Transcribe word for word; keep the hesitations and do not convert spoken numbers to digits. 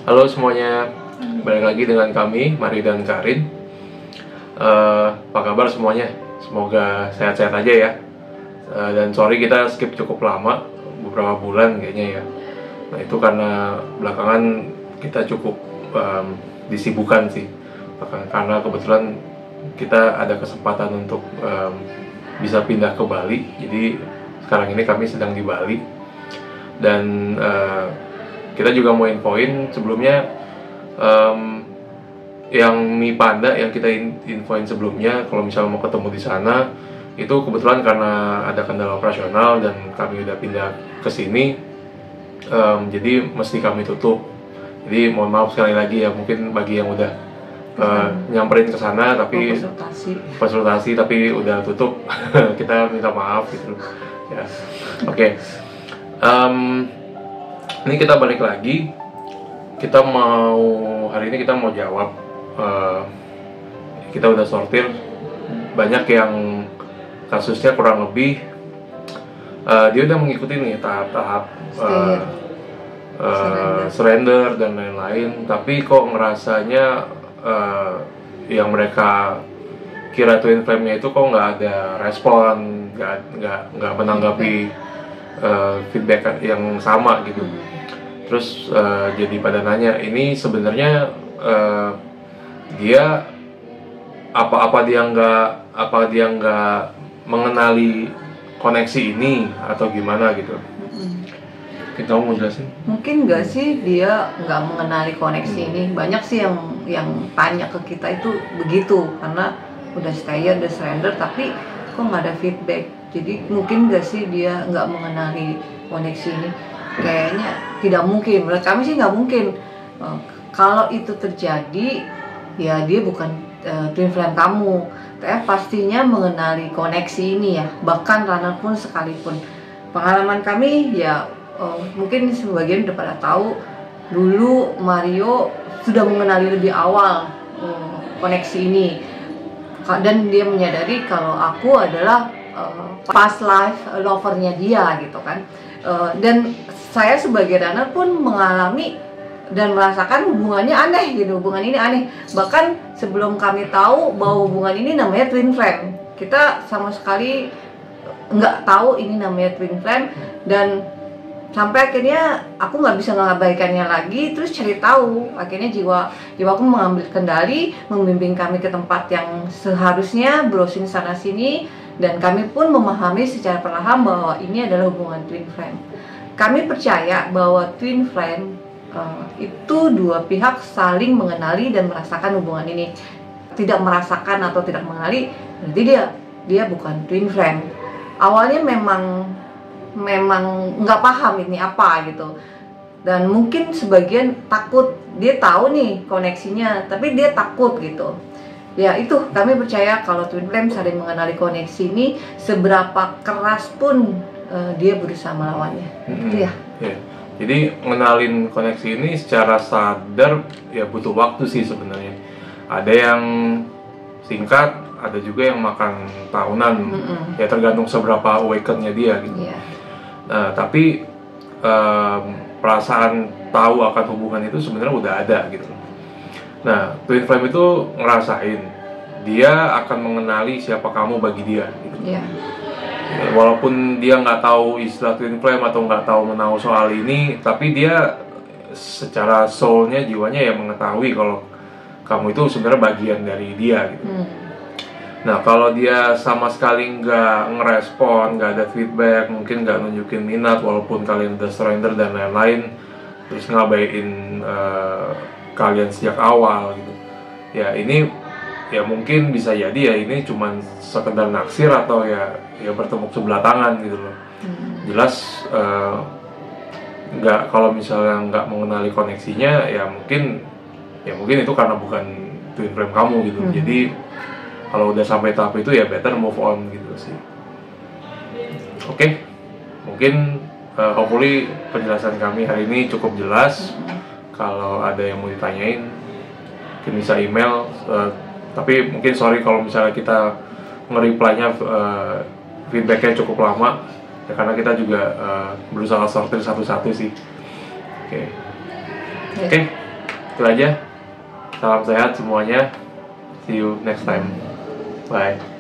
Halo semuanya, balik lagi dengan kami, Mari dan Karin. uh, Apa kabar semuanya? Semoga sehat-sehat aja ya. uh, Dan sorry kita skip cukup lama, beberapa bulan kayaknya ya. Nah itu karena belakangan kita cukup um, disibukkan sih. Karena kebetulan kita ada kesempatan untuk um, bisa pindah ke Bali. Jadi sekarang ini kami sedang di Bali. Dan uh, kita juga mau infoin sebelumnya um, yang Mi Panda yang kita infoin sebelumnya, kalau misalnya mau ketemu di sana itu kebetulan karena ada kendala operasional dan kami udah pindah ke sini, um, jadi mesti kami tutup. Jadi mohon maaf sekali lagi ya, mungkin bagi yang udah uh, nyamperin ke sana tapi konsultasi konsultasi tapi udah tutup, kita minta maaf gitu ya. Oke. Okay. Um, Ini kita balik lagi. Kita mau hari ini kita mau jawab. Uh, kita udah sortir banyak yang kasusnya kurang lebih uh, dia udah mengikuti nih tahap-tahap uh, uh, surrender dan lain-lain. Tapi kok ngerasanya uh, yang mereka kira twin flame-nya itu kok nggak ada respon, nggak nggak nggak menanggapi uh, feedback yang sama gitu. Terus uh, jadi pada nanya, ini sebenarnya uh, dia apa-apa dia nggak apa dia nggak mengenali koneksi ini atau gimana gitu? Kita mau jelasin? Mungkin nggak sih dia nggak mengenali koneksi ini. Banyak sih yang yang tanya ke kita itu begitu, karena udah stay, udah surrender tapi kok nggak ada feedback. Jadi mungkin nggak sih dia nggak mengenali koneksi ini? Kayaknya tidak mungkin, menurut kami sih nggak mungkin. uh, Kalau itu terjadi, ya dia bukan uh, twin flame kamu. Tapi pastinya mengenali koneksi ini ya, bahkan runner pun sekalipun. Pengalaman kami ya, uh, mungkin sebagian udah pada tahu, dulu Mario sudah mengenali lebih awal uh, koneksi ini. Dan dia menyadari kalau aku adalah uh, past life lovernya dia gitu kan. Uh, dan saya sebagai runner pun mengalami dan merasakan hubungannya aneh gitu, hubungan ini aneh. Bahkan sebelum kami tahu bahwa hubungan ini namanya twin flame, kita sama sekali nggak tahu ini namanya twin flame. Dan sampai akhirnya aku nggak bisa mengabaikannya lagi, terus cari tahu. Akhirnya jiwa jiwaku mengambil kendali, membimbing kami ke tempat yang seharusnya, browsing sana sini, dan kami pun memahami secara perlahan bahwa ini adalah hubungan twin flame. Kami percaya bahwa twin flame uh, itu dua pihak saling mengenali dan merasakan hubungan ini. Tidak merasakan atau tidak mengenali, berarti dia dia bukan twin flame. Awalnya memang memang nggak paham ini apa gitu, dan mungkin sebagian takut. Dia tahu nih koneksinya, tapi dia takut gitu. Ya itu, kami percaya kalau twin flame saling mengenali koneksi ini, seberapa keras pun uh, dia berusaha melawannya. Hmm, Gitu ya. ya. Jadi ngenalin koneksi ini secara sadar ya butuh waktu sih sebenarnya. Ada yang singkat, ada juga yang makan tahunan. Mm-mm. Ya tergantung seberapa awaken-nya dia gitu. Yeah. Nah, tapi um, perasaan tahu akan hubungan itu sebenarnya udah ada gitu. Nah, twin flame itu ngerasain dia akan mengenali siapa kamu bagi dia gitu. Yeah. Ya, walaupun dia nggak tahu istilah twin flame atau nggak tahu menahu soal ini, tapi dia secara soulnya, jiwanya ya mengetahui kalau kamu itu sebenarnya bagian dari dia gitu. Hmm. Nah, kalau dia sama sekali nggak ngerespon, nggak ada feedback, mungkin nggak nunjukin minat walaupun kalian udah surrender dan lain-lain, terus ngabaiin uh, kalian sejak awal gitu. Ya ini ya mungkin bisa jadi ya ini cuman sekedar naksir atau ya ya bertepuk sebelah tangan gitu loh. Hmm. Jelas uh, nggak, kalau misalnya nggak mengenali koneksinya ya mungkin ya mungkin itu karena bukan twin flame kamu gitu. Hmm. Jadi kalau udah sampai tahap itu ya better move on gitu sih. Oke, okay. Mungkin uh, hopefully penjelasan kami hari ini cukup jelas. Kalau ada yang mau ditanyain mungkin bisa email, uh, tapi mungkin sorry kalau misalnya kita nge-reply-nya uh, feedback-nya cukup lama ya, karena kita juga uh, berusaha sortir satu-satu sih. Oke okay. Oke okay. Itu aja. Salam sehat semuanya. See you next time. Bye.